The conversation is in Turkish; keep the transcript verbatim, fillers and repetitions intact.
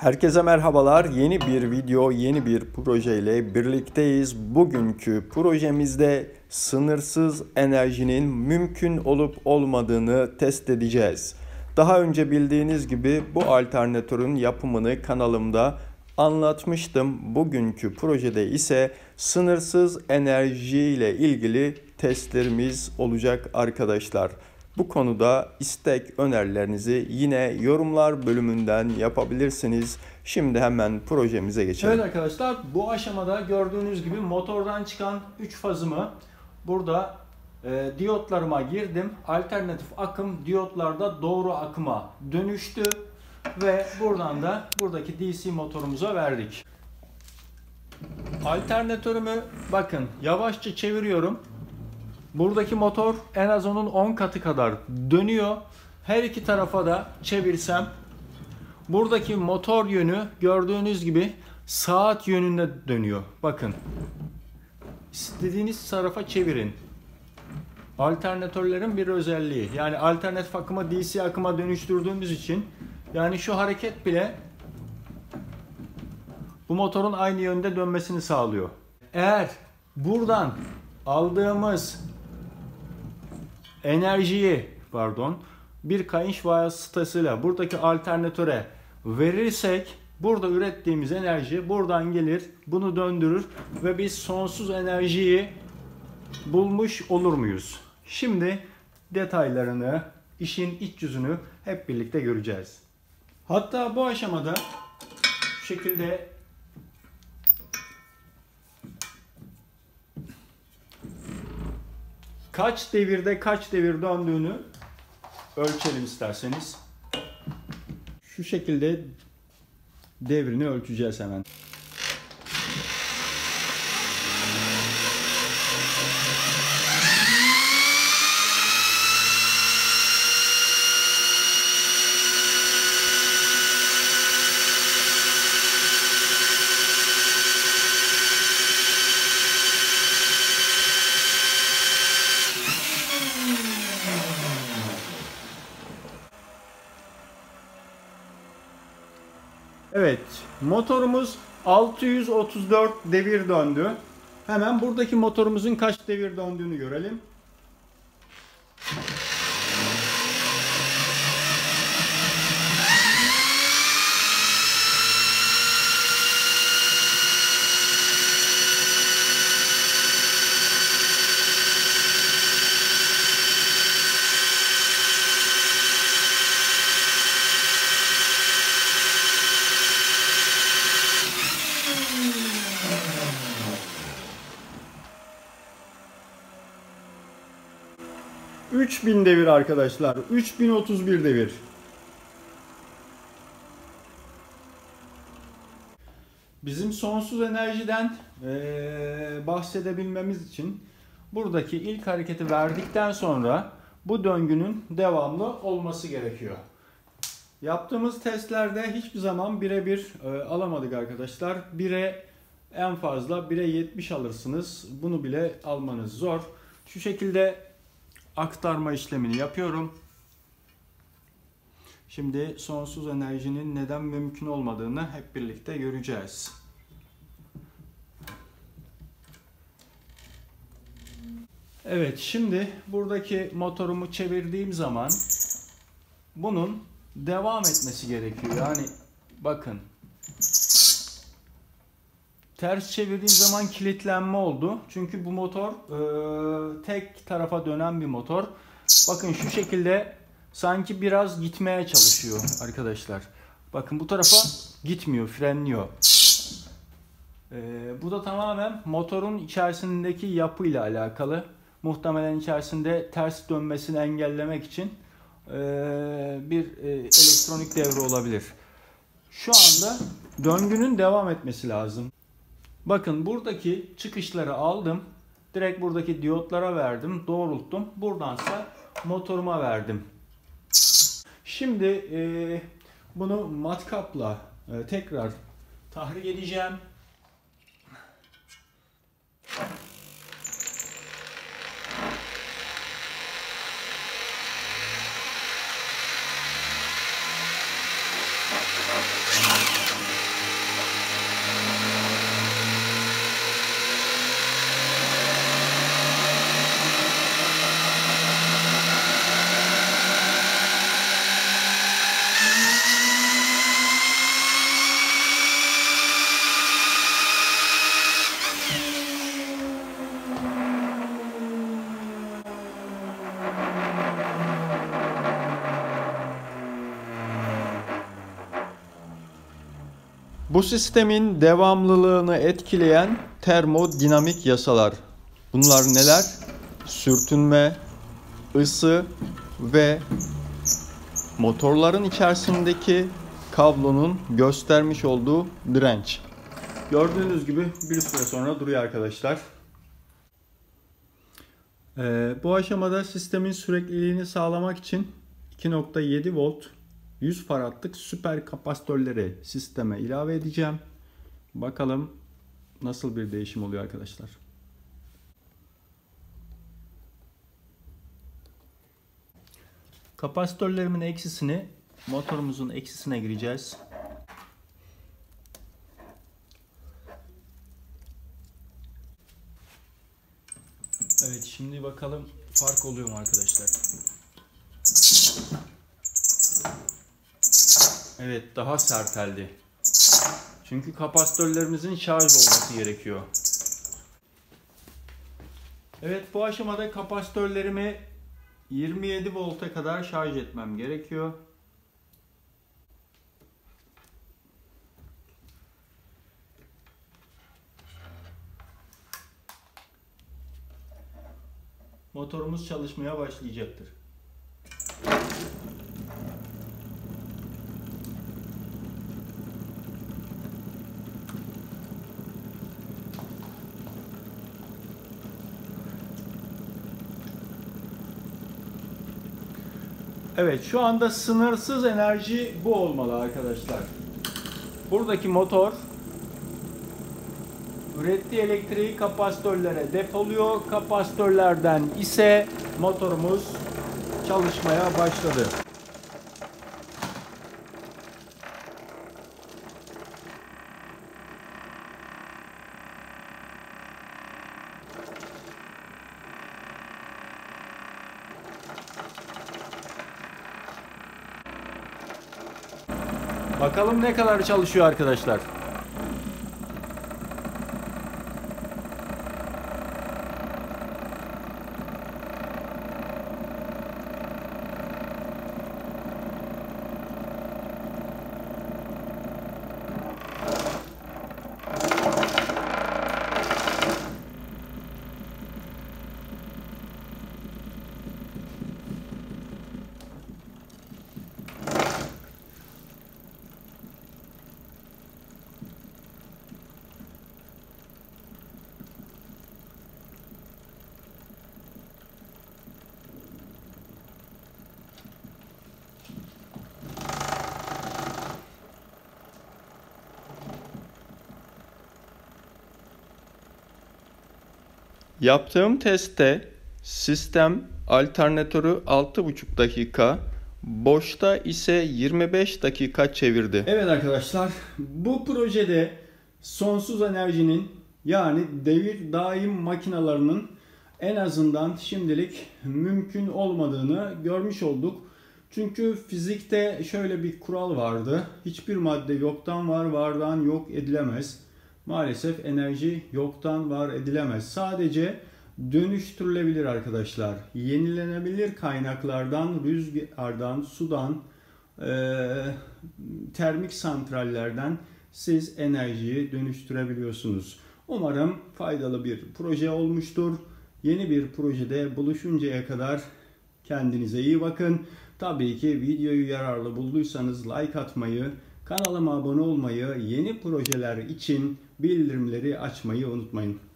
Herkese merhabalar. Yeni bir video, yeni bir proje ile birlikteyiz. Bugünkü projemizde sınırsız enerjinin mümkün olup olmadığını test edeceğiz. Daha önce bildiğiniz gibi bu alternatörün yapımını kanalımda anlatmıştım. Bugünkü projede ise sınırsız enerji ile ilgili testlerimiz olacak arkadaşlar. Bu konuda istek önerilerinizi yine yorumlar bölümünden yapabilirsiniz. Şimdi hemen projemize geçelim. Evet arkadaşlar, bu aşamada gördüğünüz gibi motordan çıkan üç fazımı burada e, diyotlarıma girdim. Alternatif akım diyotlarda doğru akıma dönüştü ve buradan da buradaki D C motorumuza verdik. Alternatörümü bakın yavaşça çeviriyorum. Buradaki motor en az onun on katı kadar dönüyor. Her iki tarafa da çevirsem buradaki motor yönü gördüğünüz gibi saat yönünde dönüyor. Bakın. İstediğiniz tarafa çevirin. Alternatörlerin bir özelliği. Yani alternatif akıma D C akıma dönüştürdüğümüz için yani şu hareket bile bu motorun aynı yönde dönmesini sağlıyor. Eğer buradan aldığımız enerjiyi pardon bir kayış vasıtasıyla buradaki alternatöre verirsek burada ürettiğimiz enerji buradan gelir, bunu döndürür ve biz sonsuz enerjiyi bulmuş olur muyuz? Şimdi detaylarını, işin iç yüzünü hep birlikte göreceğiz. Hatta bu aşamada şu şekilde kaç devirde kaç devir döndüğünü ölçelim isterseniz. Şu şekilde devrini ölçeceğiz hemen. Evet, motorumuz altı yüz otuz dört devir döndü. Hemen buradaki motorumuzun kaç devir döndüğünü görelim. üç bin devir arkadaşlar. üç bin otuz bir devir. Bizim sonsuz enerjiden ee, bahsedebilmemiz için buradaki ilk hareketi verdikten sonra bu döngünün devamlı olması gerekiyor. Yaptığımız testlerde hiçbir zaman birebir e, alamadık arkadaşlar. bire en fazla bire yetmiş alırsınız. Bunu bile almanız zor. Şu şekilde aktarma işlemini yapıyorum. Şimdi sonsuz enerjinin neden mümkün olmadığını hep birlikte göreceğiz. Evet, şimdi buradaki motorumu çevirdiğim zaman bunun devam etmesi gerekiyor. Yani bakın. Ters çevirdiğim zaman kilitlenme oldu. Çünkü bu motor e, tek tarafa dönen bir motor. Bakın şu şekilde sanki biraz gitmeye çalışıyor arkadaşlar. Bakın bu tarafa gitmiyor, frenliyor. E, bu da tamamen motorun içerisindeki yapıyla alakalı. Muhtemelen içerisinde ters dönmesini engellemek için e, bir e, elektronik devre olabilir. Şu anda döngünün devam etmesi lazım. Bakın buradaki çıkışları aldım. Direkt buradaki diyotlara verdim. Doğrulttum. Buradansa motoruma verdim. Şimdi e, bunu matkapla e, tekrar tahrik edeceğim. Bu sistemin devamlılığını etkileyen termodinamik yasalar. Bunlar neler? Sürtünme, ısı ve motorların içerisindeki kablonun göstermiş olduğu direnç. Gördüğünüz gibi bir süre sonra duruyor arkadaşlar. Ee, bu aşamada sistemin sürekliliğini sağlamak için iki nokta yedi volt yüz faradlık süper kapasitörleri sisteme ilave edeceğim. Bakalım nasıl bir değişim oluyor arkadaşlar. Kapasitörlerimin eksisini motorumuzun eksisine gireceğiz. Evet, şimdi bakalım fark oluyor mu arkadaşlar? Evet, daha serteldi. Çünkü kapasitörlerimizin şarj olması gerekiyor. Evet, bu aşamada kapasitörlerimi yirmi yedi volta kadar şarj etmem gerekiyor. Motorumuz çalışmaya başlayacaktır. Evet, şu anda sınırsız enerji bu olmalı arkadaşlar. Buradaki motor ürettiği elektriği kapasitörlere depoluyor. Kapasitörlerden ise motorumuz çalışmaya başladı. Bakalım ne kadar çalışıyor arkadaşlar. Yaptığım testte sistem alternatörü altı buçuk dakika, boşta ise yirmi beş dakika çevirdi. Evet arkadaşlar, bu projede sonsuz enerjinin yani devir daim makinalarının en azından şimdilik mümkün olmadığını görmüş olduk. Çünkü fizikte şöyle bir kural vardı. Hiçbir madde yoktan var, vardan yok edilemez. Maalesef enerji yoktan var edilemez. Sadece dönüştürülebilir arkadaşlar. Yenilenebilir kaynaklardan, rüzgardan, sudan, e, termik santrallerden siz enerjiyi dönüştürebiliyorsunuz. Umarım faydalı bir proje olmuştur. Yeni bir projede buluşuncaya kadar kendinize iyi bakın. Tabii ki videoyu yararlı bulduysanız like atmayı, kanalıma abone olmayı, yeni projeler için bildirimleri açmayı unutmayın.